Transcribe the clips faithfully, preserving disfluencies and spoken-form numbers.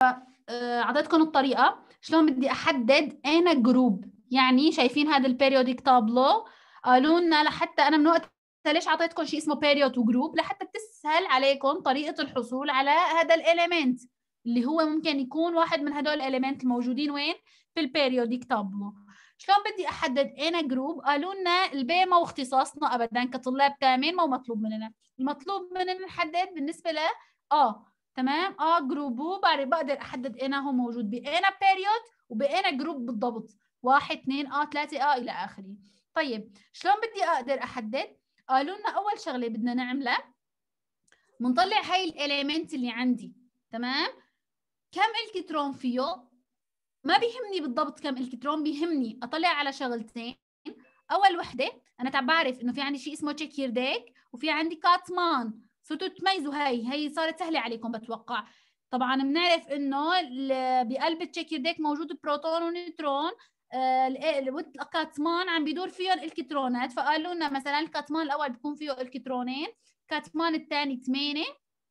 اعطيتكم الطريقه شلون بدي احدد انا جروب. يعني شايفين هذا البيريودك تابلو، قالوا لنا لحتى انا من وقت ليش اعطيتكم شيء اسمه بيريود وجروب، لحتى تسهل عليكم طريقه الحصول على هذا الاليمنت اللي هو ممكن يكون واحد من هدول الاليمنت الموجودين وين في البيريودك تابلو. شلون بدي احدد انا جروب؟ قالوا لنا البي مو اختصاصنا ابدا كطلاب تامين، مو مطلوب مننا. المطلوب مننا نحدد بالنسبه ل اه تمام اه جروبو، بقدر احدد انا هو موجود بانا بيريود وبانا جروب بالضبط، واحد اثنين اه ثلاثه اه الى اخره. طيب شلون بدي اقدر احدد؟ قالوا لنا اول شغله بدنا نعملها بنطلع هاي الاليمنت اللي عندي، تمام؟ كم الكترون فيه؟ ما بيهمني بالضبط كم الكترون، بيهمني اطلع على شغلتين. اول وحده انا تعب بعرف انه في عندي شيء اسمه تشيكيرديك وفي عندي كاتمان، صرتوا تميزوا. هاي هي صارت سهله عليكم بتوقع. طبعا بنعرف انه بقلب التشيكيرديك موجود بروتون ونيوترون، الكاتمان عم بيدور فيهم الكترونات، فقالوا لنا مثلا الكاتمان الاول بيكون فيه الكترونين، الكاتمان الثاني ثمانية،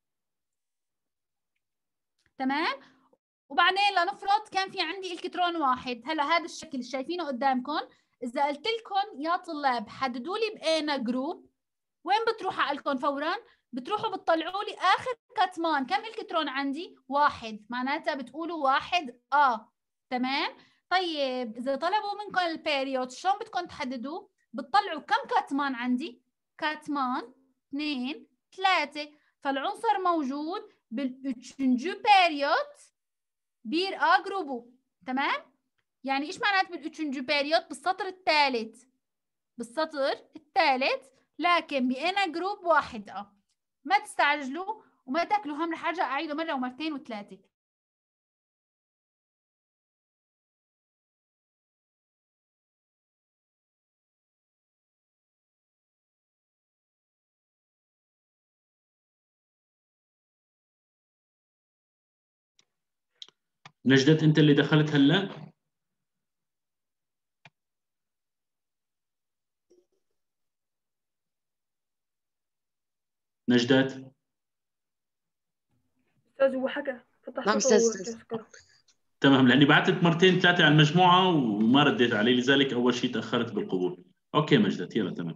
تمام؟ وبعدين لنفرض كان في عندي الكترون واحد. هلا هذا الشكل اللي شايفينه قدامكم، اذا قلت لكم يا طلاب حددوا لي بانا جروب، وين بتروح عقلكم فورا؟ بتروحوا بتطلعوا لي اخر كتمان كم الكترون عندي؟ واحد، معناتها بتقولوا واحد اه، تمام؟ طيب اذا طلبوا منكم البيريود شلون بدكم تحددوا؟ بتطلعوا كم كتمان عندي؟ كتمان اثنين ثلاثة، فالعنصر موجود بالاتشنجو بيريود بير ا جروبو، تمام؟ يعني ايش معنات بالاتشنجو بيريود؟ بالسطر الثالث، بالسطر الثالث، لكن بانا جروب واحد اه. ما تستعجلوا وما تاكلوا هم، رح ارجع اعيده مره ومرتين وثلاثه. نجدت انت اللي دخلت هلا؟ نجدت؟ استاذ هو حكى فتح نعم صوته استاذ. تمام، لاني بعثت مرتين ثلاثه على المجموعه وما رديت علي، لذلك اول شيء تاخرت بالقبول. اوكي مجدت، يلا تمام.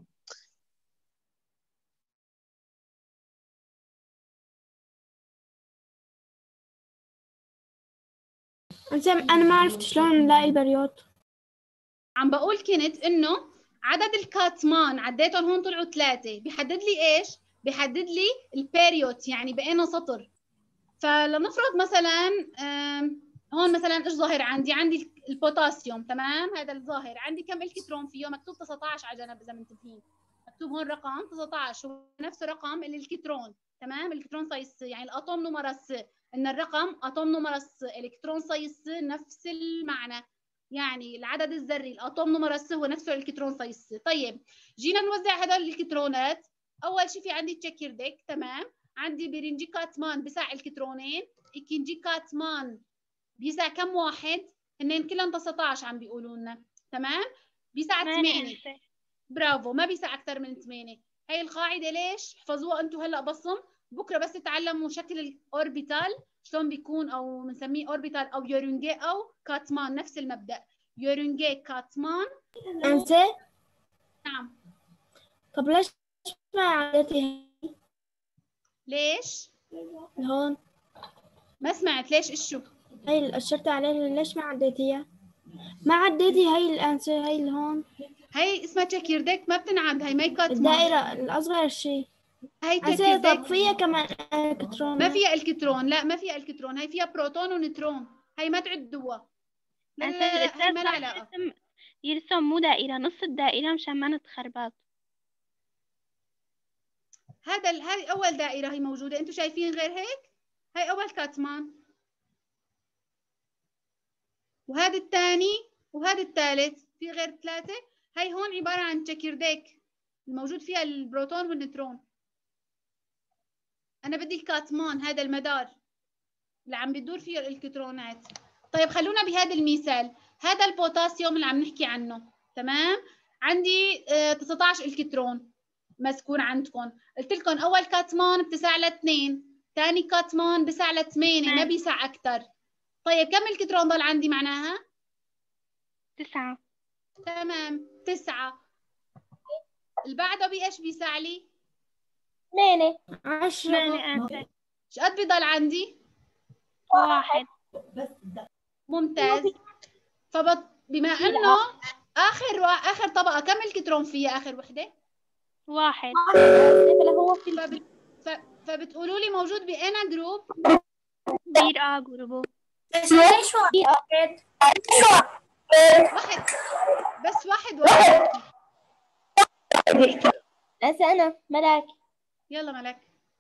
انا ما عرفت شلون نلاقي البريود. عم بقول كنت انه عدد الكاتمان عديتهم هون طلعوا ثلاثه، بيحدد لي ايش؟ بيحدد لي البيريود، يعني بقينا سطر. فلنفرض مثلا هون مثلا ايش ظاهر عندي؟ عندي البوتاسيوم، تمام؟ هذا الظاهر عندي كم الكترون فيه؟ مكتوب تسعة عشر على جنب اذا منتبهين، مكتوب هون رقم تسعة عشر، هو نفس رقم الالكترون، تمام؟ الكترون سايز يعني الاتوم نمرس، ان الرقم اتوم نمرس الكترون سايز نفس المعنى، يعني العدد الذري الاتوم نمرس هو نفسه الالكترون سايز. طيب جينا نوزع هدول الالكترونات. اول شيء في عندي تشيكيرديك، تمام؟ عندي بيرنجي كاتمان بيسع الكترونين، اكنجي كاتمان بيسع كم واحد؟ هنين كلهم تسعة عشر عم بيقولوا لنا، تمام؟ بيسع ثمانية، برافو، ما بيسع اكثر من ثمانية. هي القاعده ليش؟ احفظوها انتم هلا بصم، بكره بس تتعلموا شكل الاوربيتال شلون بيكون، او بنسميه اوربيتال او يورونجي او كاتمان، نفس المبدا، يورونجي كاتمان. انسى؟ نعم. طب ليش ما عدتي؟ ليش؟ هون ما سمعت ليش؟ ايشو؟ هي اللي اشرت عليها ليش ما عديتيها؟ ما عديتي هي الانسر، هي اللي هون، هي اسمها تشيكيرديك، ما بتنعد، هي ما يكاتمان، الدائرة الأصغر شيء. هي تشيكيرديك. تشيكيرديك طب فيها كمان الكترون؟ ما فيها الكترون، لا ما فيها الكترون، هي فيها بروتون ونيوترون، هي ما تعدوها، لا لا هي ما لها علاقة. يرسم مو دائرة، نص الدائرة مشان ما نتخربط. هذا ال... هذه أول دائرة هي موجودة، أنتم شايفين غير هيك؟ هي أول كاتمان، وهذا الثاني، وهذا الثالث، في غير ثلاثة. هي هون عبارة عن تشيكيرديك الموجود فيها البروتون والنيوترون. أنا بدي الكاتمان، هذا المدار اللي عم بتدور فيه الإلكترونات. طيب خلونا بهذا المثال، هذا البوتاسيوم اللي عم نحكي عنه، تمام؟ عندي اه تسعة عشر الكترون مسكون عندكم، قلت لكم اول كاتمان بتسع لاثنين، ثاني كاتمان بسع لثمانية، ما بيسع اكثر، طيب كم الكترون ضل عندي معناها؟ تسعة. تمام تسعة. اللي بعده بإيش بيساع لي؟ ثمانية. عشرة. ثمانية آسف. ايش قد بضل عندي؟ واحد. ممتاز. فبط بما انه اخر وا... اخر طبقه كم الكترون فيها اخر وحده؟ واحد. هو في فبت... ف... فبتقولوا لي موجود بانا جروب؟ بير آ جروبو. بس ليش واحد؟ واحد بس واحد واحد. هسه أنا ملاك. يلا ملك.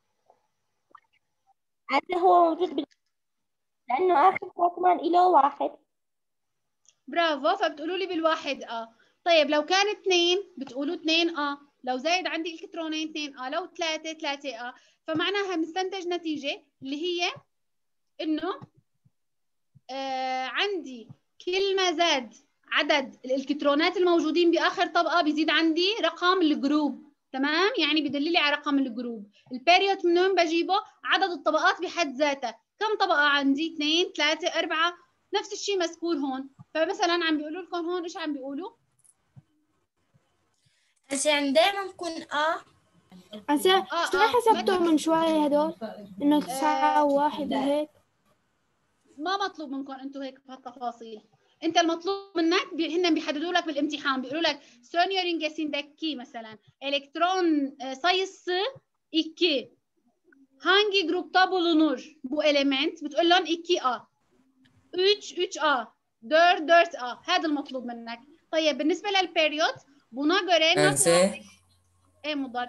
هسه هو موجود بال... لأنه آخر كمان إله واحد. برافو. فبتقولوا لي بالواحد اه. طيب لو كان اثنين بتقولوا اثنين اه. لو زايد عندي الكترونين اثنين اه. لو ثلاثة ثلاثة اه. فمعناها بنستنتج نتيجة اللي هي انه آه عندي كل ما زاد عدد الالكترونات الموجودين باخر طبقة بيزيد عندي رقم الجروب. تمام؟ يعني بدل لي على رقم الجروب. البيريود من وين بجيبه؟ عدد الطبقات بحد ذاتها. كم طبقة عندي؟ اثنين ثلاثة أربعة. نفس الشيء مذكور هون. فمثلا عم بيقولوا لكم هون ايش عم بيقولوا؟ هسه يعني دايما بكون اه هسه آه، شلون آه. حسبتوا من شوية هدول؟ إنه تسعة وواحد وهيك. ما مطلوب منكم انتم هيك بهالتفاصيل. انت المطلوب منك بي... هن بيحددوا لك بالامتحان بيقولوا لك سونيورينجسيندكي مثلا الكترون sayısı iki hangi grupta bulunur bu element بتقول لهم اثنين A üç üç A dört dört A. هذا المطلوب منك. طيب بالنسبه للبيريود buna göre nasıl أنسة ايه مضر؟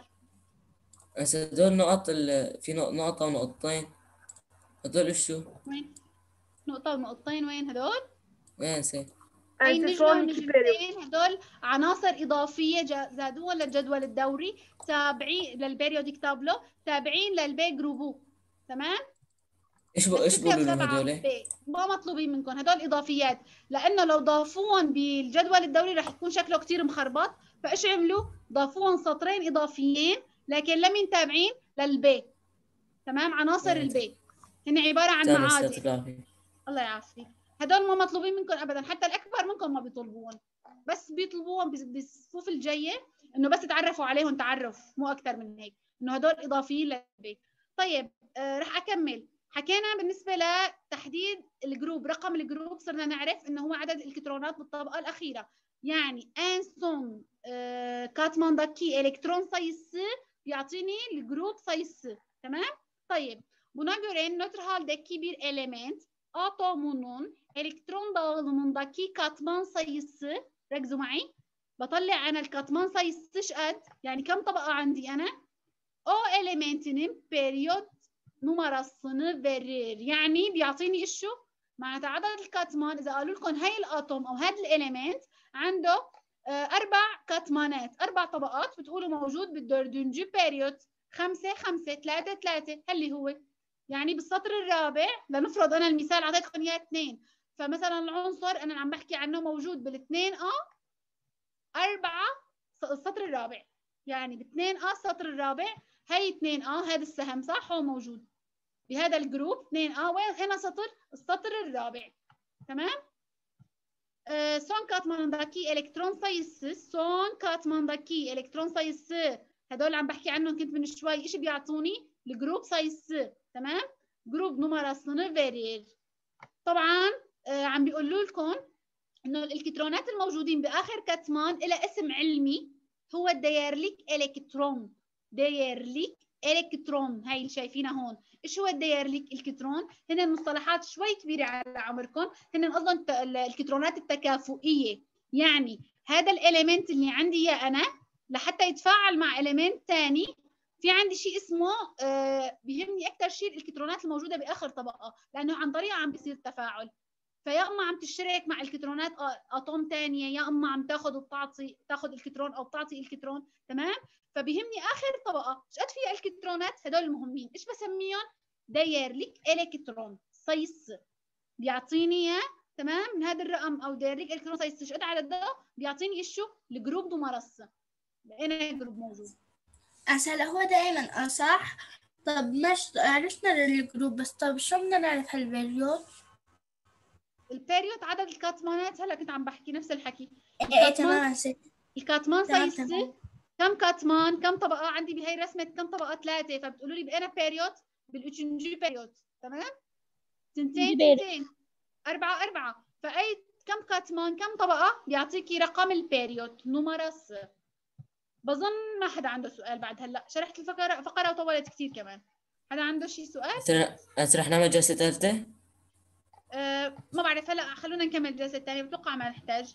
أنسة هدول نقط ال... في نق- نقطة ونقطتين هدول شو؟ وين نقطه ونقطتين؟ وين هدول؟ وين أنسة؟ هي النجمة والنجمتين هدول عناصر إضافية زادوها للجدول الدوري تابعين للبيريوديك تابلو تابعين للبي جروبو. تمام؟ إيش ب... إيش بقولوا لهم هدول؟ ما مطلوبين منكم هدول إضافيات لأنه لو ضافوهم بالجدول الدوري رح يكون شكله كتير مخربط. فإيش عملوا؟ ضافوهم سطرين إضافيين لكن لم تابعين للبي. تمام؟ عناصر البي هن عبارة عن معادن. الله يعافيك. هدول ما مطلوبين منكم ابدا. حتى الاكبر منكم ما بيطلبوهم. بس بيطلبوهم بالصفوف الجايه انه بس تعرفوا عليهم تعرف مو اكثر من هيك انه هدول اضافيين للبيت. طيب آه رح اكمل. حكينا بالنسبه لتحديد الجروب رقم الجروب صرنا نعرف انه هو عدد الالكترونات بالطبقه الاخيره. يعني ان son آه katmandaki elektron sayısı بيعطيني الجروب sayısı. تمام؟ طيب buna göre nötr haldeki bir element atomunun elektron dağılımındaki katman sayısı ركزوا معي. بطلع انا الكاتمان sayısı ايش قد؟ يعني كم طبقة عندي انا؟ o elementinin periyot numarasını verir. يعني بيعطيني ايش شو؟ معناتها عدد الكاتمان اذا قالوا لكم هي الاتوم او هذا الاليمنت عنده اربع كاتمانات اربع طبقات بتقولوا موجود بالدردنجي بيريود خمسة خمسة ثلاثة ثلاثة. اللي هو يعني بالسطر الرابع لنفرض انا المثال اعطيتكم اياه اثنين. فمثلا العنصر انا عم بحكي عنه موجود بالاثنين ا أربعة السطر الرابع. يعني باثنين ا السطر الرابع هي اثنين ا هذا السهم صح هو موجود بهذا الجروب اثنين ا وين هنا سطر السطر الرابع. تمام؟ Ee, son katmanındaki elektron sayısı son katmandaki elektron sayısı هدول عم بحكي عنهم كنت من شوي ايش بيعطوني؟ الجروب sayısı. تمام؟ جروب numarasını verir. طبعا آه عم بيقولوا لكم انه الالكترونات الموجودين باخر كتمان لها اسم علمي هو الديرليك الكترون. ديرليك الكترون هاي اللي شايفينها هون. ايش هو الديرليك الكترون؟ هن مصطلحات شوي كبيره على عمركم. هن اصلا الالكترونات التكافؤيه. يعني هذا الاليمنت اللي عندي اياه انا لحتى يتفاعل مع اليمنت ثاني في عندي شيء اسمه آه بيهمني اكثر شيء الالكترونات الموجوده باخر طبقه لانه عن طريقها عم بيصير تفاعل. فيا اما عم تشترك مع الكترونات اتوم ثانيه يا اما عم تاخذ وبتعطي تاخذ الكترون او بتعطي الكترون. تمام؟ فبيهمني اخر طبقه ايش قد فيها الكترونات هدول المهمين. ايش بسميهم؟ دايرليك الكترون sayısı بيعطيني اياه. تمام؟ من هذا الرقم او دايرليك الكترون sayısı ايش قد عدده بيعطيني ايش شو؟ الجروب numarası. لقينا جروب موجود. هسه هو دائما اه صح. طب مش عرفنا الجروب بس طب شو بدنا نعرف هالبريود؟ البيريود عدد الكاتمانات. هلا كنت عم بحكي نفس الحكي. ايه ايه تمام نسيت. الكاتمان تمام سايز تمام. كم كاتمان، كم طبقة عندي بهي الرسمة، كم طبقة؟ ثلاثة. فبتقولوا لي بأنا بيريود بالاتشنجي بيريود. تمام. تنتين تنتين أربعة أربعة. فأي كم كاتمان كم طبقة بيعطيكي رقم البيريود نمرس. بظن ما حدا عنده سؤال بعد هلا، شرحت الفقرة فقرة وطولت كثير كمان. حدا عنده شيء سؤال؟ هسه رح نعمل جلسة ثالثة؟ أه ما بعرف. هلا خلونا نكمل الجلسة الثانية، بتوقع ما نحتاج.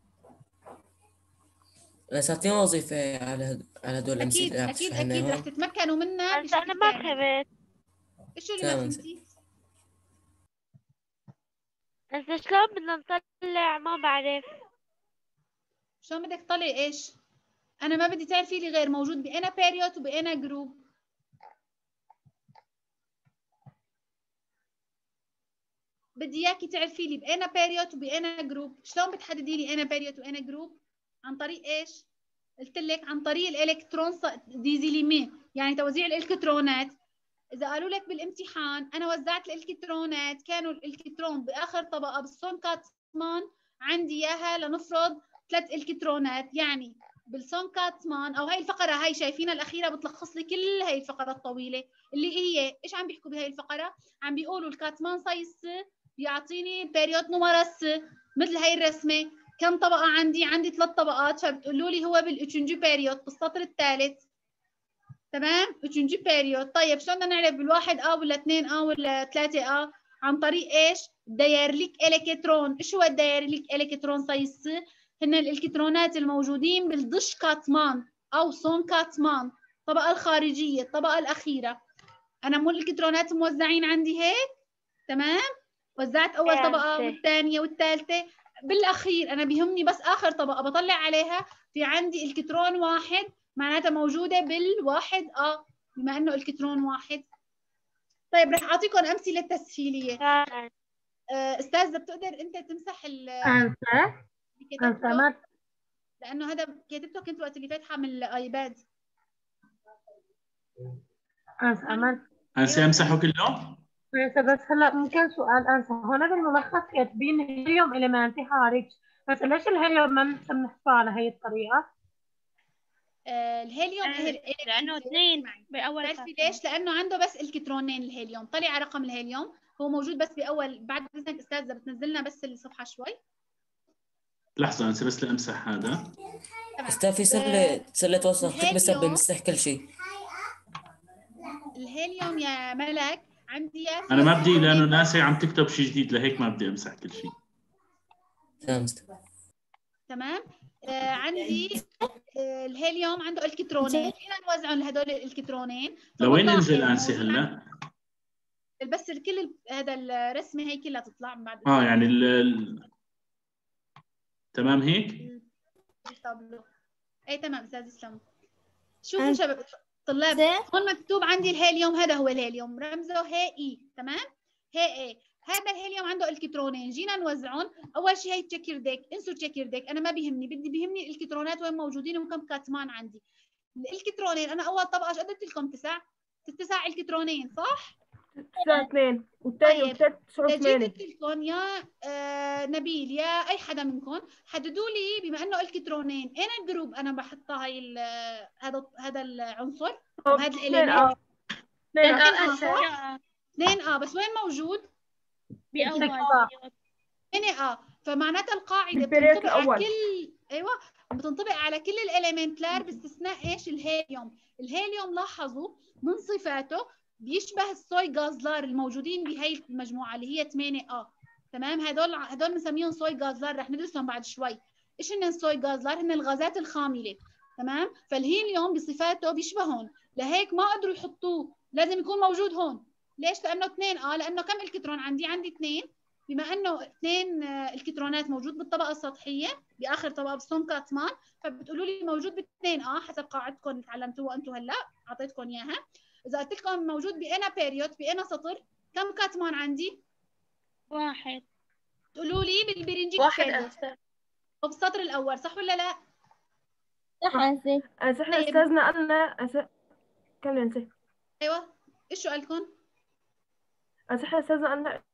بس أعطينا وظيفة على هد... على هدول الأمثلة أكيد اللي عم أكيد تشرحي أكيد لنا رح هون. تتمكنوا منها هسا أنا بشكل ما كامل. فهمت. إيش اللي ما تمام. فهمتي؟ هسا شلون بدنا نطلع؟ ما بعرف. شلون بدك تطلعي ايش؟ انا ما بدي تعرفي لي غير موجود بانا بيريود وبانا جروب. بدي اياكي تعرفي لي بانا بيريود وبانا جروب. شلون بتحددي لي انا بيريود وانا جروب؟ عن طريق ايش؟ قلت لك عن طريق الالكترون ديزيليمي، يعني توزيع الالكترونات. اذا قالوا لك بالامتحان انا وزعت الالكترونات، كانوا الالكترون باخر طبقه بالسون كاتمان عندي اياها لنفرض ثلاث الكترونات، يعني بالسون كاتمان او هاي الفقره هاي شايفينها الاخيره بتلخص لي كل هاي الفقره الطويله اللي هي ايش عم بيحكوا بهاي الفقره؟ عم بيقولوا الكاتمان سايز بيعطيني بيريود نمرس مثل هاي الرسمه. كم طبقه عندي؟ عندي ثلاث طبقات. فبتقولوا لي هو بالاتشنجي بيريود بالسطر الثالث. تمام. اتشنجي بيريود. طيب شلون بدنا نعرف بالواحد اه ولا اثنين اه ولا ثلاثه اه؟ عن طريق ايش؟ دايرليك الكترون. ايش هو الدايرليك الكترون سايز؟ هن الالكترونات الموجودين بالدش كاتمان او سون كاتمان، الطبقه الخارجيه الطبقه الاخيره. انا مو الالكترونات موزعين عندي هيك؟ تمام. وزعت اول طبقه والثانيه والثالثه، بالاخير انا بيهمني بس اخر طبقه بطلع عليها في عندي الكترون واحد، معناتها موجوده بالواحد اه بما انه الكترون واحد. طيب رح اعطيكم امثله تسهيليه. آه استاذه بتقدر انت تمسح ال انسى انسى ما لانه هذا كتبته كنت وقت اللي فاتحه من الايباد. انسى ما هسه امسحه كله؟ انسى بس هلا ممكن سؤال. انسى هون بالملخص كاتبين هيليوم إليمنتي خارج، بس ليش الهيليوم ما بنحفظه على هي الطريقه؟ آه الهيليوم آه لأنه اثنين بأول. بتعرفي ليش؟ لأنه عنده بس الكترونين الهيليوم. طلع على رقم الهيليوم هو موجود بس بأول. بعد إذنك أستاذة بتنزلنا بس الصفحة شوي. لحظة أنسى بس لأمسح هذا. أستاذ في سلة سلة توصل تكبس بمسح كل شيء. الهيليوم يا ملك عندي أنا ما بدي لأنه ناسي عم تكتب شيء جديد لهيك ما بدي أمسح كل شيء. تمام تمام. آه عندي آه الهيليوم عنده الكترونين، فينا نوزعهم لهدول الالكترونين. لوين انزل انسي هلا؟ بس الكل هذا الرسمه هي كلها تطلع من بعد. اه يعني ال ال... تمام هيك؟ اي تمام استاذ اسلام. شوفوا شباب طلاب، هون مكتوب عندي الهيليوم، هذا هو الهيليوم رمزه هي اي. تمام. هي اي. هذا الهيليوم عنده الكترونين، جينا نوزعهم. اول شيء هي تشيكر ديك، انسوا تشيكر ديك، انا ما بيهمني، بدي بيهمني الالكترونات وين موجودين وكم كاتمان عندي. الالكترونين انا اول طبقه ايش قلت لكم؟ تسع تسع الكترونين صح؟ تسعة اثنين والثاني والثالث تسعة ثمانية. جيت قلت لكم يا آه نبيل يا اي حدا منكم حددوا لي بما انه الكترونين اين الجروب انا بحطها هاي هذا هذا العنصر وهذا الاليمنت. اثنين اه صح؟ اثنين اه بس وين موجود؟ بأول. اثنين اه. فمعناتها القاعده بتنطبق على كل ايوه بتنطبق على كل الاليمنتلار باستثناء ايش؟ الهيليوم. الهيليوم لاحظوا من صفاته بيشبه الصوي غازلار الموجودين بهي المجموعه اللي هي ثمانية اه. تمام. هدول هدول بنسميهم صوي غازلار، رح ندرسهم بعد شوي. ايش هن الصوي غازلار؟ هن الغازات الخامله. تمام. فالهيليوم بصفاته بيشبههم، لهيك ما قدروا يحطوه، لازم يكون موجود هون. ليش؟ لانه اثنين اه. لانه كم الكترون عندي؟ عندي اثنين. بما انه اثنين الكترونات موجود بالطبقه السطحيه باخر طبقه بالسون كاتمان، فبتقولوا لي موجود باثنين اه حسب قاعدتكم اللي تعلمتوها انتم هلا اعطيتكم اياها. اذا قلت لكم موجود بانا بيريود بانا سطر، كم كاتمان عندي؟ واحد. تقولوا لي بالبرنجيك واحد بيريود وبالسطر الاول صح ولا لا؟ صح انسي. انسى احنا استاذنا قالنا انسى كمل انسى. ايوه ايش سؤالكم؟ انسى احنا استاذنا قالنا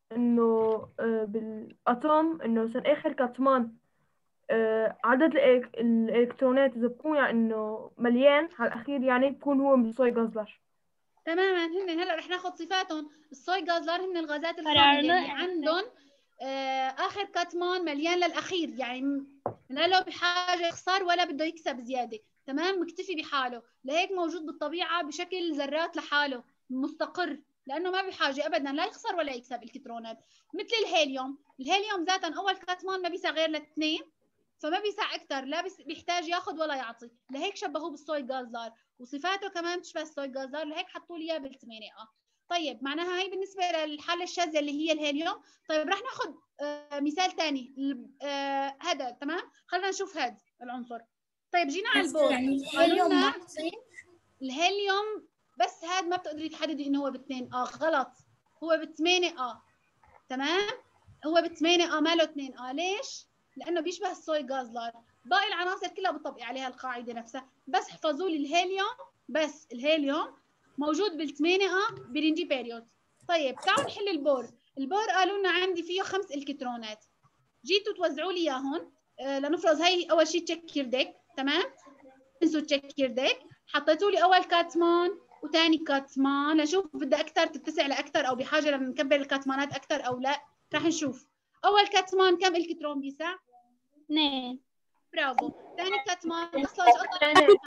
إنه آه، بالأتوم إنه مثلا آخر كتمان آه، عدد الإلك- الإلكترونات إذا بكون يعني إنه مليان على الأخير يعني بكون هو من الصوي جازلر. تماما. هن هلا رح ناخذ صفاتهم. الصوي جازلر هن الغازات الحامله قررنا اللي عندهم آه اخر كتمان مليان للاخير، يعني م- لا له بحاجه يخسر ولا بده يكسب زياده، تمام، مكتفي بحاله، لهيك موجود بالطبيعه بشكل ذرات لحاله مستقر، لانه ما بحاجه ابدا لا يخسر ولا يكسب الكترونات. مثل الهيليوم، الهيليوم ذاتا اول كتمان ما بيسع غير لاثنين، فما بيسع اكثر، لا بيحتاج ياخذ ولا يعطي، لهيك شبهوه بالصوي جازلر، وصفاته كمان بتشبه الصوي جازلر، لهيك حطوا لي اياه بالثمانية اه. طيب معناها هي بالنسبه للحاله الشاذه اللي هي الهيليوم. طيب رح ناخذ آه مثال ثاني آه هذا، تمام، خلينا نشوف هذا العنصر. طيب جينا على البور، يعني الهيليوم قالوا ما لنا بصير. الهيليوم بس هذا ما بتقدري تحددي انه هو باثنين اه، غلط، هو بثمانية اه، تمام، هو بثمانية اه، ماله اثنين اه. ليش؟ لانه بيشبه الصوي جازلر، باقي العناصر كلها بتطبق عليها القاعده نفسها، بس احفظوا لي الهيليوم، بس الهيليوم موجود بالثمانية اه برينجي بيريود. طيب تعالوا نحل البور. البور قالوا لنا عندي فيه خمس الكترونات، جيتوا توزعوا لي اياهم. آه لنفرض هي اول شيء تشيك يور ديك، تمام، انسوا تشيك يور ديك، حطيتوا لي اول كاتمان وثاني كاتمان لنشوف بدها اكثر تتسع لاكثر او بحاجه لنكبر الكاتمانات اكثر او لا. رح نشوف. اول كاتمان كم الكترون بيسع؟ اثنين. برافو. ثاني كاتمان اصلا شقطة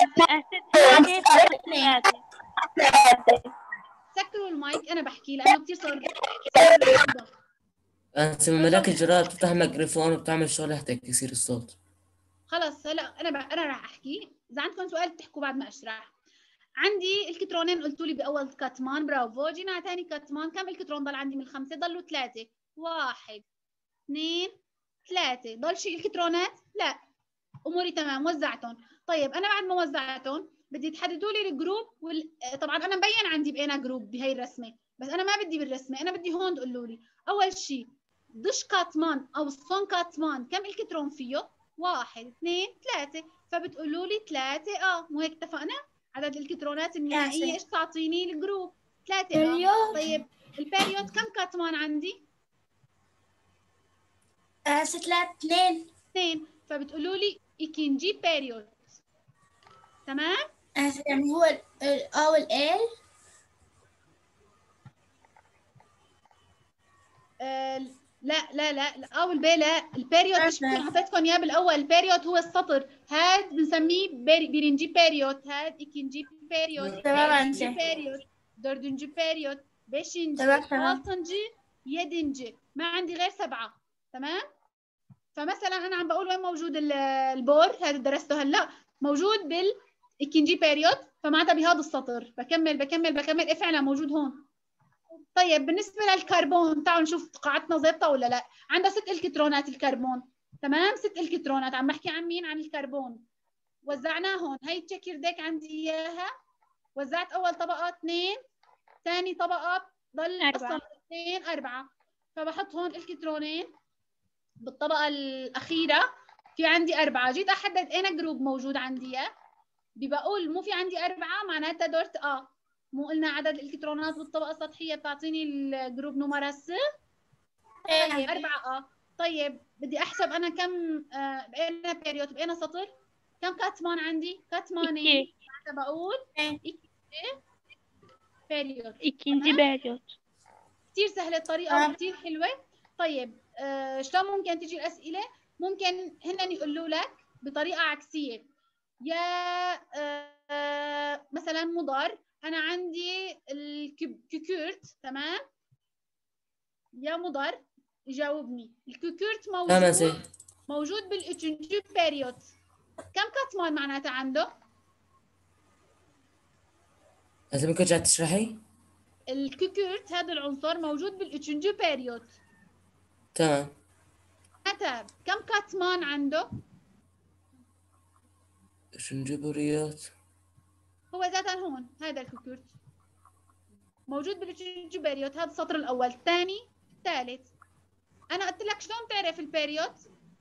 أسد ثلاثة. ثلاثة. سكروا المايك انا بحكي لانه كثير صار صار ضغط. أنت من ملاك الجرار بتفتح ميكروفون وبتعمل شغل هتك يصير الصوت. خلص هلا انا ب... انا راح احكي، اذا عندكم سؤال بتحكوا بعد ما اشرح. عندي الكترونين قلتوا لي باول كاتمان، برافو. جينا على ثاني كاتمان، كم الكترون ضل عندي من الخمسه؟ ضلوا ثلاثه، واحد اثنين ثلاثه، ضل شيء الكترونات؟ لا، اموري تمام، وزعتهم. طيب انا بعد ما وزعتهم بدي تحددوا لي الجروب وال... طبعا انا مبين عندي باينا جروب بهي الرسمه، بس انا ما بدي بالرسمه، انا بدي هون تقولوا لي اول شيء ضش كاتمان او صون كاتمان كم الكترون فيه؟ واحد اثنين ثلاثه، فبتقولوا لي ثلاثه اه، مو هيك اتفقنا؟ عدد الالكترونات النهائيه ايش تعطيني؟ الجروب ثلاثه اه. طيب البيريود كم كاتمان عندي؟ آه ثلاثة اثنين. اثنين، فبتقولوا لي إيكينجي بيريود، تمام؟ آه يعني هو ال A وال L. آه لا لا لا لا او البي لا، البيريود ايش بكون اعطيتكم اياه بالاول؟ البيريود هو السطر، هاد بنسميه بيرنجي بيريود، هاد إيكينجي بيريود، تمام ثالثنجي بيريود، دردنجي بيريود، بيشنجي، تمام تمام. ثالثنجي، يدنجي، ما عندي غير سبعه، تمام؟ فمثلا انا عم بقول وين موجود البور، هذا درسته هلا، موجود بالإيكينجي بيريود، فمعناتها بهذا السطر، بكمل بكمل بكمل، إيه فعلا موجود هون. طيب بالنسبه للكربون تعالوا نشوف قاعدتنا ظابطه ولا لا. عندها ست الكترونات الكربون، تمام، ست الكترونات. عم بحكي عن مين؟ عن الكربون. وزعناهم، هي تشيك يور ديك عندي اياها، وزعت اول طبقه اثنين، ثاني طبقه ضل اصلا اثنين اربعه، فبحط هون الكترونين بالطبقه الاخيره، في عندي اربعه. جيت احدد اين جروب موجود عندي اياه، بقول مو في عندي اربعه معناتها دورت اه، مو قلنا عدد الالكترونات بالطبقه السطحيه بتعطيني الجروب نمرة س؟ طيب أربعة اه. طيب بدي احسب انا كم آه بقينا بيريود، بقينا سطر، كم كاتمان عندي؟ كاتمانين، معناتها بقول إيكي بيريود. إيكينجي بيريود. كثير سهله الطريقه وكثير حلوه. طيب آه شلون ممكن تجي الاسئله؟ ممكن هن يقولوا لك بطريقه عكسيه، يا آه مثلا مضر، انا عندي الكوكورت، تمام، يا مضر يجاوبني الكوكورت موجود موجود بالإيكينجي بيريود، كم كاتمان معناتها عنده؟ لازم ممكن ترجع تشرحي؟ الكوكورت هذا العنصر موجود بالإيكينجي بيريود، تمام. معناتها كم كاتمان عنده؟ إيكينجي بيريود هو ذاتا هون، هذا الكوكورت موجود بالإيكينجي بيريود، هذا السطر الأول، الثاني، الثالث. أنا قلت لك شلون تعرف البيريود؟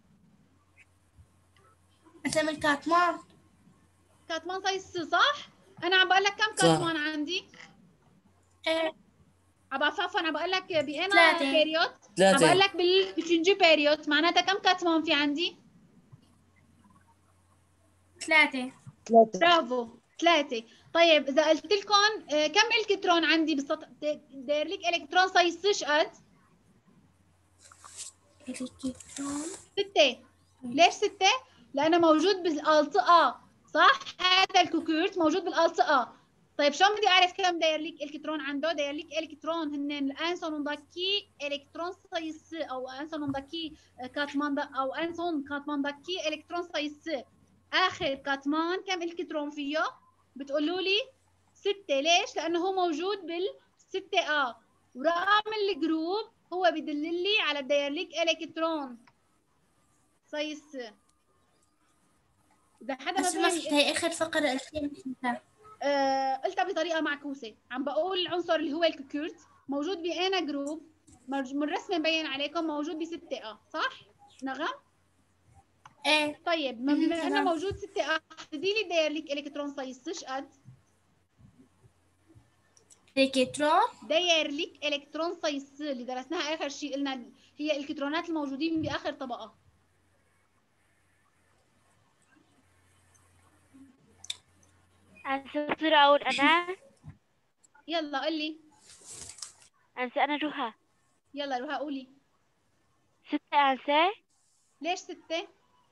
مثلا الكاتمان، كاتمان صيص صح؟ أنا عم بقول لك كم كاتمان عندي؟ ايه عم عفوا عفوا عم بقول لك بأنا ثلاثة. بيريود، عم ثلاثة. بقول لك بالتشنجي بيريود، معناتها كم كاتمان في عندي؟ ثلاثة. برافو ثلاثة. طيب إذا قلت لكم آه، كم إلكترون عندي بالسطح؟ داير لك إلكترون صيصش قد؟ الكترون. ستة. ليش ستة؟ لأنه موجود بالألتقاء، صح؟ هذا الكوكورت موجود بالألتقاء. طيب شلون بدي أعرف كم داير لك إلكترون عنده؟ داير لك إلكترون هن الأنسون ندكي إلكترون صيص أو أنسون ندكي كاتمان أو أنسون كاتمان دكي إلكترون صيص. آخر كاتمان كم إلكترون فيه؟ بتقولوا لي ستة. ليش؟ لأنه هو موجود بالستة آ، ورقم الجروب هو بدل لي على داير لك إلكترون صيص. إذا حدا ما بس ما فهم فهمت هي آخر فقرة قلتيها فهمتها. آه، قلتها بطريقة معكوسة. عم بقول العنصر اللي هو الكوكورت موجود بأنا جروب، من الرسم مبين عليكم موجود بستة آ، صح؟ نغم؟ ايه. طيب ما بما انه موجود ستة آ، حددي لي داير لك الكترون صيصش قد؟ الكترون. داير لك الكترون صيص اللي درسناها اخر شيء، قلنا هي الكترونات الموجودين باخر طبقة. أنسة بصير أقول أنا. يلا قولي. أنسة أنا جوها. يلا روها قولي. ستة أنسة. ليش ستة؟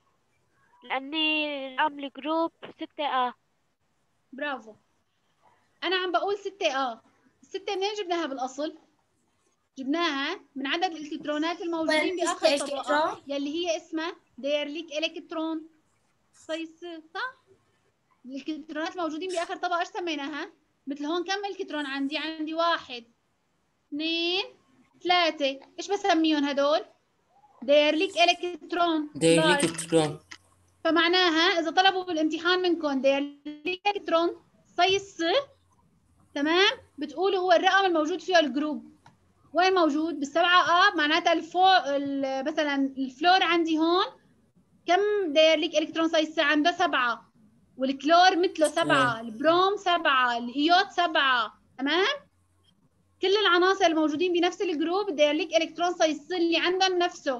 لأني رقم الجروب ستة آ. برافو. أنا عم بقول ستة آ. الستة منين جبناها بالأصل؟ جبناها من عدد الإلكترونات الموجودين بآخر طبقة يلي هي اسمها داير لك إلكترون صيص، صح؟ الإلكترونات الموجودين بآخر طبقة إيش سميناها؟ مثل هون كم إلكترون عندي؟ عندي واحد، اثنين، ثلاثة، إيش بسميهم هدول؟ داير لك إلكترون. داير لك إلكترون. فمعناها إذا طلبوا بالامتحان منكم داير لك إلكترون صيص، تمام؟ بتقولوا هو الرقم الموجود فيه الجروب. وين موجود؟ بالسبعة آ، معناتها الفوق مثلا الفلور عندي هون كم داير لك إلكترون صيص؟ عنده سبعة، والكلور مثله سبعة، البروم سبعة، الإيود سبعة، تمام؟ كل العناصر الموجودين بنفس الجروب داير لك إلكترون صيص اللي عندهم نفسه.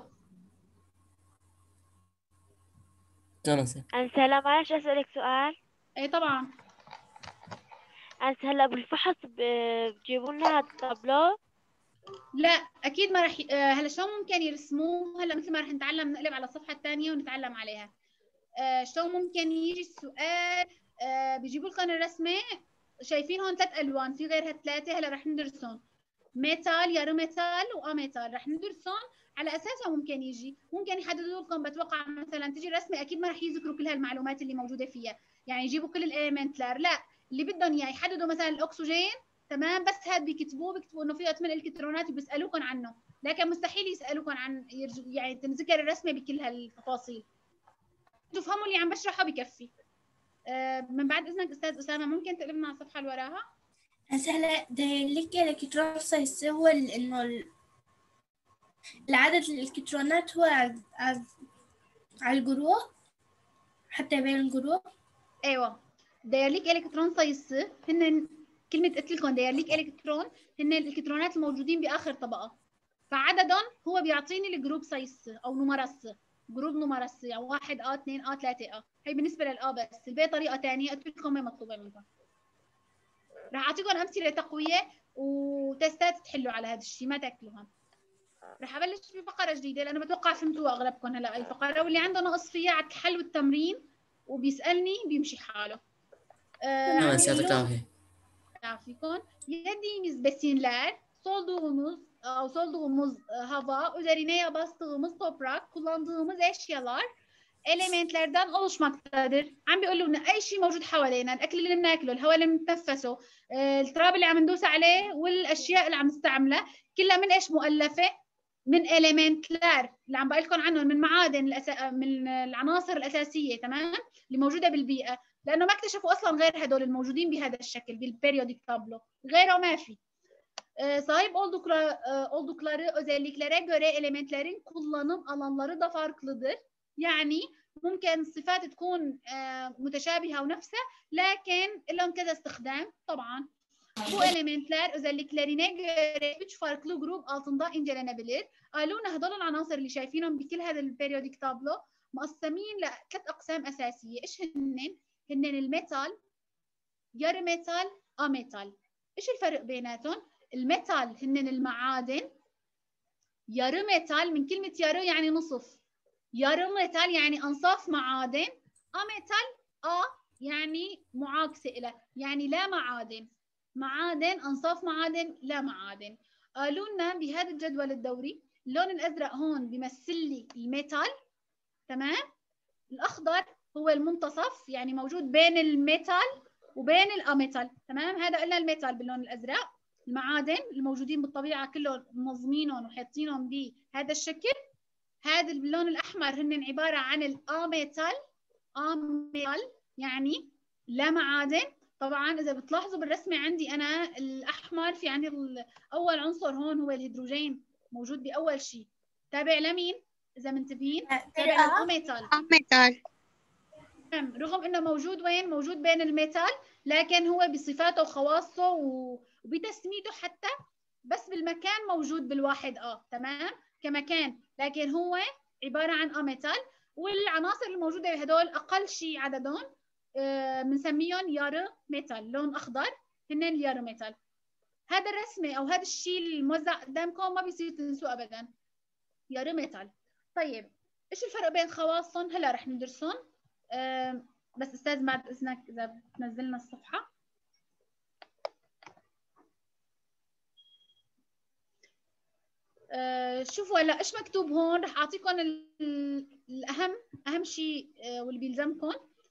تمام. أنسة هلا معلش أسألك سؤال. ايه طبعا. أنسة هلا بالفحص بجيبوا لنا هذا الطابلو؟ لا اكيد ما رح ي... آه هلا شلون ممكن يرسموه؟ هلا مثل ما رح نتعلم نقلب على الصفحه الثانيه ونتعلم عليها. آه شلون ممكن يجي السؤال؟ آه بيجيبوا لكم الرسمه، شايفين هون ثلاث الوان، في غيرها ثلاثه هلا رح ندرسهم، ميتال، يارو ميتال، واميتال، رح ندرسهم على اساسها. ممكن يجي ممكن يحددوا لكم، بتوقع مثلا تجي رسمه اكيد ما رح يذكروا كل هالمعلومات اللي موجوده فيها، يعني يجيبوا كل الاليمنت، لا لا، اللي بدهم اياه يحددوا مثلا الاكسجين، تمام، بس هاد بيكتبوه بيكتبوا انه فيه ثمان الكترونات وبيسالوكم عنه، لكن مستحيل يسالوكم عن يعني تنذكر الرسمه بكل هالتفاصيل. تفهموا اللي عم بشرحه بكفي. آه من بعد اذنك استاذ اسامه ممكن تقلبنا على الصفحه اللي وراها؟ هلا داير لك الكترون صيص هو انه العدد الالكترونات هو على على الجروب، حتى بين الجروب. ايوه داير لك الكترون صيص، هن كلمه قلت لكم داير لك الكترون هن الالكترونات الموجودين باخر طبقه، فعددهم هو بيعطيني الجروب صيص او نمرس، جروب نمرس، يعني واحد ا اثنين ا ثلاثة ا، هي بالنسبه للآ بس. الباقي طريقه ثانيه قلت لكم ما مطلوبه منكم. راح اعطيكم امثله تقويه وتستات تحلوا على هذا الشيء، ما تاكلوها. راح ابلش بفقره جديده لانه بتوقع فهمتوها اغلبكم هلا اي فقره، واللي عنده نقص فيها على الحل والتمرين وبيسالني بيمشي حاله. تمام يعطيك العافيه. يعافيكم. Yediğimiz besinler solduğumuz او solduğumuz hava, üzerine bastığımız toprak, kullandığımız eşyalar elementlerden oluşmaktadır. عم بيقولوا لنا اي شيء موجود حوالينا، الاكل اللي بناكله، الهواء اللي بنتنفسه، التراب اللي عم ندوس عليه، والاشياء اللي عم نستعملها كلها من ايش مؤلفه؟ من اليمنتلار اللي عم بقول لكم عنهم، من معادن الأسا... من العناصر الاساسيه، تمام، اللي موجوده بالبيئه، لانه ما اكتشفوا اصلا غير هدول الموجودين بهذا الشكل بالبيريوديك تابلو، غيره ما في. Sahip oldukları, oldukları özelliklere göre elementlerin kullanım alanları da farklıdır. يعني ممكن الصفات تكون متشابهة ونفسها لكن لهم كذا استخدام طبعا. Bu elementler özelliklerine göre üç farklı grup altında incelenebilir. قالونا هدول العناصر اللي شايفينهم بكل هذا البيريوديك تابلو مقسمين لثلاث أقسام أساسية. إيش هنن؟ هنن الميتال، يارو ميتال، أميتال. إيش الفرق بيناتهم؟ الميتال هنن المعادن، يارو ميتال من كلمة يارو يعني نصف، يارو ميتال يعني أنصاف معادن، أميتال أ يعني معاكسة له، يعني لا معادن. معادن، أنصاف معادن، لا معادن. قالوا لنا بهذا الجدول الدوري اللون الأزرق هون بيمثل لي الميتال، تمام؟ الأخضر هو المنتصف، يعني موجود بين الميتال وبين الأميتال، تمام؟ هذا قلنا الميتال باللون الأزرق. المعادن الموجودين بالطبيعة كلهم منظمينهم وحاطينهم بهذا الشكل. هذا باللون الأحمر هن عبارة عن الأميتال، أميتال يعني لا معادن. طبعا إذا بتلاحظوا بالرسمة عندي أنا الأحمر في عندي أول عنصر هون هو الهيدروجين موجود بأول شيء، تابع لمين؟ إذا منتبهين تابع للأميتال. أميتال. رغم إنه موجود وين؟ موجود بين الميتال، لكن هو بصفاته وخواصه وبتسميته حتى بس بالمكان موجود بالواحد آه تمام كمكان، لكن هو عبارة عن أميتال. والعناصر الموجودة بهدول أقل شيء عددهم بنسميهم يارو ميتال، لون أخضر هن اليارو ميتال. هذا الرسمة أو هذا الشيء الموزع قدامكم ما بيصير تنسوه أبدا، يارو ميتال. طيب إيش الفرق بين خواصهم؟ هلا رح ندرسهم. أه بس أستاذ بعد إذنك إذا بتنزلنا الصفحة. أه شوفوا هلا إيش مكتوب هون، رح أعطيكم الأهم أهم شيء أه واللي بيلزمكم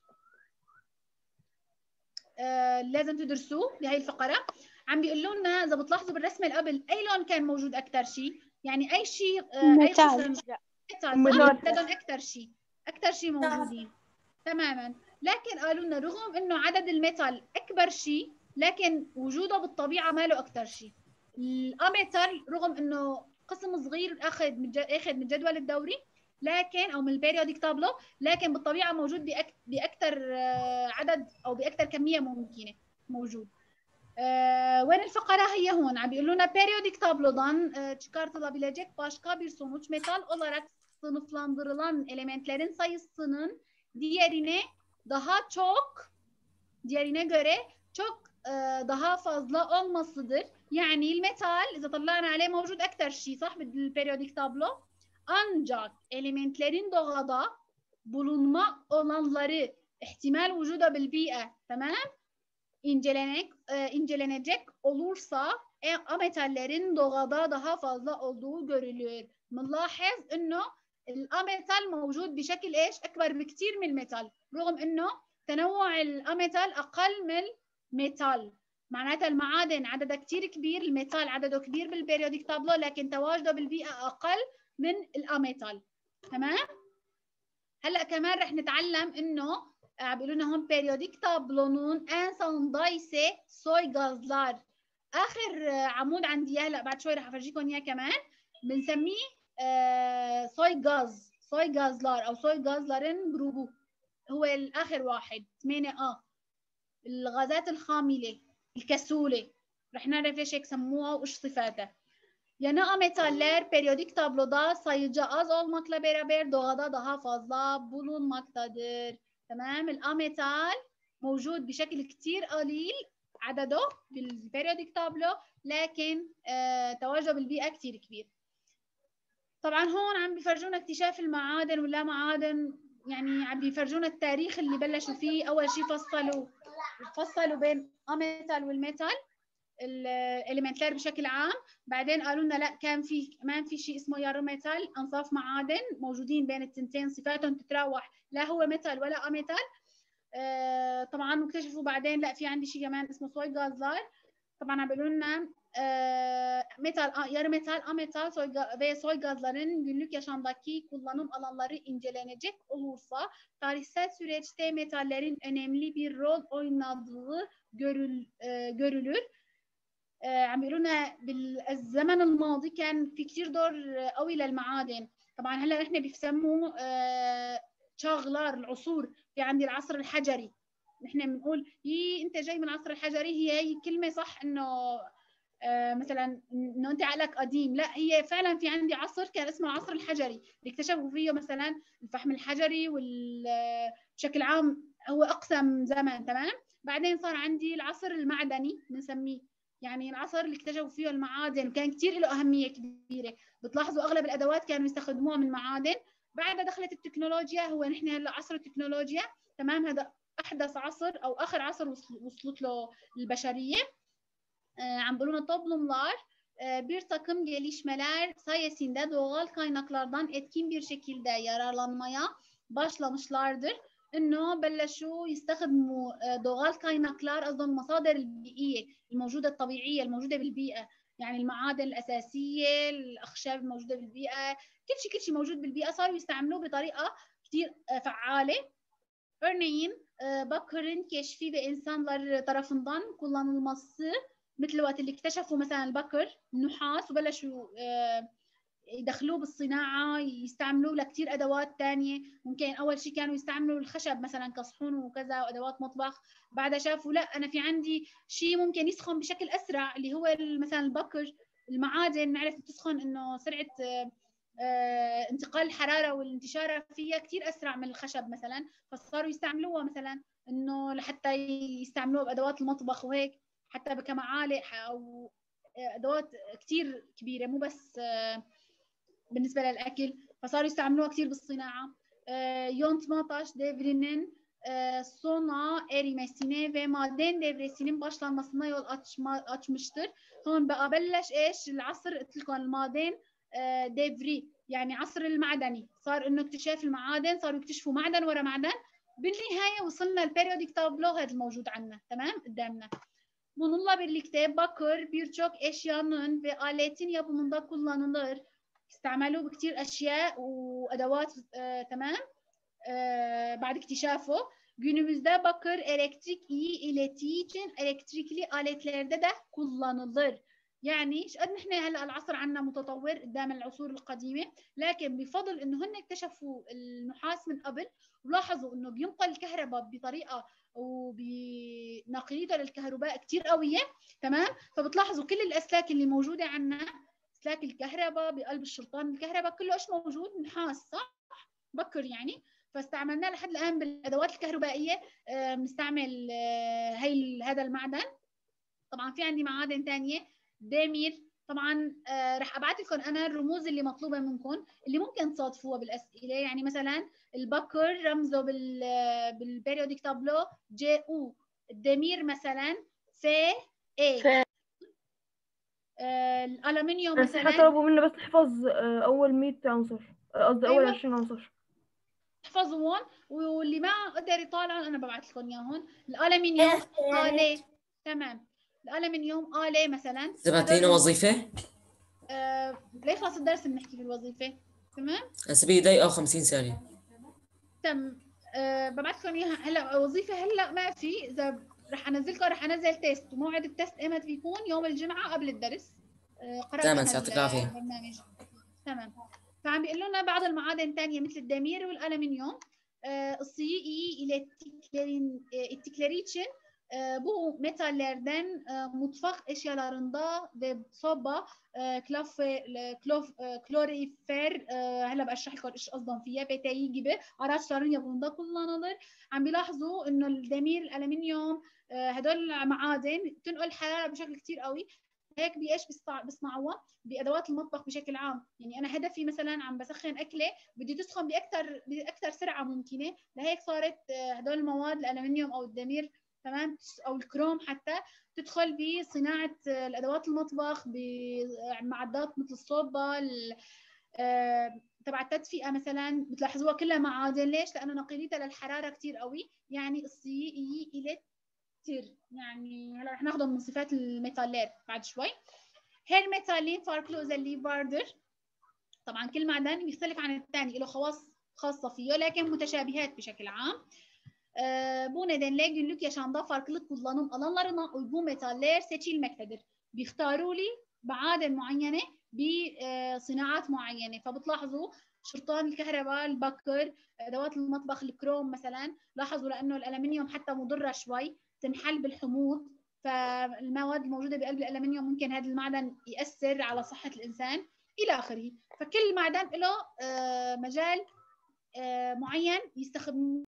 أه لازم تدرسوه بهي الفقرة. عم بيقولوا لنا إذا بتلاحظوا بالرسمة اللي قبل أي لون كان موجود أكثر شيء، يعني أي شيء أه أي قسم عددهم أكثر شيء أكثر شيء موجودين تماما. لكن قالوا لنا رغم إنه عدد الميتال أكبر شيء لكن وجوده بالطبيعة ما له أكثر شيء. الأميتال رغم إنه قسم صغير أخذ من أخذ من الجدول الدوري لكن أو من البيريوديك تابلو، لكن بالطبيعة موجود بأك... بأكثر عدد أو بأكثر كمية ممكنة موجود. أه وين الفقرة هي هون عم بيقولوا luna periyodik tablodan e, çıkartılabilecek başka bir sonuç metal olarak sınıflandırılan elementlerin sayısının diğerine daha çok diğerine göre çok e, daha fazla olmasıdır. Yani الميتال إذا طلعنا عليه موجود أكثر شيء صح بالبيريوديك تابلو، ancak elementlerin doğada bulunma olanları ihtimal vücuda بالبيئة تمام İncelenek, e, incelenecek olursa e, ametallerin doğada daha fazla olduğu görülür. بنلاحظ انه الاميتال موجود بشكل ايش اكبر بكثير من الميتال، رغم انه تنوع الاميتال اقل من الميتال. معناتها المعادن عددها كثير كبير، الميتال عدده كبير بالبيريوديك تابلو لكن تواجده بالبيئه اقل من الاميتال. تمام. هلا كمان رح نتعلم انه بيقولوا لنا هون periyodik tablonun en sonunda ise soy gazlar. اخر عمود عندي هلا بعد شوي رح افرجيكم اياه كمان بنسميه آه soy gaz soy gazlar او soy gazların جروبو، هو الاخر واحد ثمانية اه الغازات الخامله الكسوله. رح نعرف ليش هيك سموها وايش صفاتها. Yani ametaller periyodik tabloda sayıca az olmakla beraber doğada daha fazla bulunmaktadır. تمام. الأميتال موجود بشكل كتير قليل عدده بالبيريوديك تابلو لكن آه تواجده بالبيئة كتير كبير. طبعا هون عم بيفرجونا اكتشاف المعادن ولا معادن، يعني عم بيفرجونا التاريخ اللي بلشوا فيه. أول شيء فصلوا فصلوا بين أميتال والميتال الاليمنتلر بشكل عام، بعدين قالوا لنا لا كان في كمان في شيء اسمه يارو ميتال، انصاف معادن موجودين بين التنتين صفاتهم تتراوح لا هو ميتال ولا اميتال. آه طبعا اكتشفوا بعدين لا في عندي شيء كمان اسمه soy gazlar. طبعا عم بيقولوا لنا آه metal yarı metal ametal soy ve soy gazların günlük yaşamdaki kullanım alanları incelenecek olursa tarihsel süreçte metallerin önemli bir rol oynadığı görül, e, görülür. عم بيقولوا لنا بالزمن الماضي كان في كثير دور قوي للمعادن. طبعا هلا نحن بيسموه شاغلار العصور، في عندي العصر الحجري نحن بنقول هي انت جاي من العصر الحجري، هي هي كلمه صح انه آه مثلا انه انت عقلك قديم، لا هي فعلا في عندي عصر كان اسمه العصر الحجري اللي اكتشفوا فيه مثلا الفحم الحجري وبشكل عام هو اقسم زمن. تمام. بعدين صار عندي العصر المعدني بنسميه، يعني العصر اللي اكتشفوا فيه المعادن وكان كثير له اهميه كبيره. بتلاحظوا اغلب الادوات كانوا يستخدموها من معادن. بعدها دخلت التكنولوجيا، هو نحن هلا عصر التكنولوجيا. تمام. هذا احدث عصر او اخر عصر وصلت له البشريه. Ee, عم بيقولوا toplumlar e, bir takım gelişmeler sayesinde doğal kaynaklardan etkin bir şekilde yararlanmaya başlamışlardır. إنه بلشوا يستخدموا ضغال kaynaklar، قصدهم المصادر البيئية الموجودة الطبيعية الموجودة بالبيئة، يعني المعادن الأساسية، الأخشاب الموجودة بالبيئة، كل شيء كل شيء موجود بالبيئة صاروا يستعملوه بطريقة كتير فعالة. Örneğin bakırın keşfi ve insanlar tarafından kullanılması، مثل وقت اللي اكتشفوا مثلا البكر النحاس وبلشوا يدخلوه بالصناعة، يستعملوه لكتير أدوات تانية. ممكن أول شيء كانوا يستعملوا الخشب مثلا كصحون وكذا وأدوات مطبخ، بعدها شافوا لا أنا في عندي شيء ممكن يسخن بشكل أسرع اللي هو مثلا البكر. المعادن نعرف تسخن إنه سرعة انتقال الحرارة والانتشار فيها كتير أسرع من الخشب مثلا، فصاروا يستعملوها مثلا إنه لحتى يستعملوها بأدوات المطبخ وهيك، حتى كمعالق أو أدوات كتير كبيرة مو بس بالنسبة للأكل، فصاروا يستعملوها كتير بالصناعة. Yontma taş devrinin sona erimesine ve maden devresinin başlanmasına yol açma, açmıştır. هون بقى بلش ايش العصر قلت لكم الماضين ديفري، يعني عصر المعدني. صار انه اكتشاف المعادن، صاروا يكتشفوا معدن ورا معدن. بالنهاية وصلنا البيريوديك تابلو هذا الموجود عندنا. تمام قدامنا. Bununla birlikte bakır birçok eşyanın ve aletin yapımında kullanılır. استعملوه بكتير أشياء وأدوات. آه، تمام. آه، بعد اكتشافه günümüzde bakır elektrik iyi iletiği için elektrikli aletlerde de kullanılır. يعني ايش قد نحن هلا العصر عنا متطور قدام العصور القديمه، لكن بفضل انه هن اكتشفوا النحاس من قبل ولاحظوا انه بينقل الكهرباء بطريقه وبنقليته للكهرباء كتير قويه. تمام. فبتلاحظوا كل الاسلاك اللي موجوده عنا، اسلاك الكهرباء بقلب الشرطان الكهرباء كله ايش موجود؟ نحاس، صح؟ بكر يعني. فاستعملناه لحد الان بالادوات الكهربائيه. بنستعمل هي هذا المعدن. طبعا في عندي معادن ثانيه ديمير. طبعا آه رح ابعث لكم انا الرموز اللي مطلوبه منكم اللي ممكن تصادفوها بالاسئله. يعني مثلا البكر رمزه بال بالبيريوديك تابلو جي او، الدمير مثلا في اي، آه الالومنيوم مثلا. احنا طلبوا منا بس نحفظ آه اول مية عنصر، قصدي اول أيوة. عشرين عنصر احفظوهم، واللي ما قدر يطالعهم انا ببعث لكم اياهم. الالومنيوم آلة. تمام. الالومنيوم آلة مثلا. تبعتينا وظيفة؟ آه ليخلص الدرس بنحكي في الوظيفة. تمام. هسه بي دقيقة وخمسين ثانية. تم. أه ببعث لكم اياها هلا. وظيفة هلا ما في، اذا رح انزلكم رح انزل تيست، وموعد التيست ايمت بيكون يوم الجمعة قبل الدرس. أه قرأت تمام. يعطيك العافية. البرنامج. تمام. فعم بيقول لنا بعض المعادن الثانية مثل الدمير والألمنيوم. أه الصيي ile ettikleri için bu metallerden mutfak eşyalarında ve soba كلاف كلوف كلوريفير. هلا بشرح لكم ايش قصدهم فيها. بتايي gibi araçların yapımında kullanılır. عم بيلاحظوا انه الدمير الالمنيوم هدول معادن تنقل حراره بشكل كثير قوي، هيك بايش بيصنعوها؟ بادوات المطبخ بشكل عام. يعني انا هدفي مثلا عم بسخن اكله بدي تسخن باكثر باكثر سرعه ممكنه، لهيك صارت هدول المواد الالمنيوم او الدمير تمام او الكروم حتى تدخل بصناعه الادوات المطبخ بمعدات مثل الصوبه تبع التدفئه مثلا. بتلاحظوها كلها معادن. ليش؟ لانه نقليتها للحراره كثير قوي. يعني الصيي الى تر، يعني هلا رح ناخذهم من صفات الميتالات بعد شوي. Her metalin farklı özelliği vardır. طبعا كل معدن بيختلف عن الثاني، له خواص خاصة فيه لكن متشابهات بشكل عام. Ee, bu nedenle günlük yaşamda farklı kullanım alanlarına uygun metaller seçilmektedir. بيختاروا لي معادن معينة بصناعات معينة. فبتلاحظوا شرطان الكهرباء، البكر، أدوات المطبخ، الكروم مثلا، لاحظوا لأنه الألمنيوم حتى مضرة شوي، تنحل بالحموض، فالمواد الموجودة بقلب الألمنيوم ممكن هذا المعدن يأثر على صحة الإنسان إلى آخره. فكل معدن له مجال معين يستخدم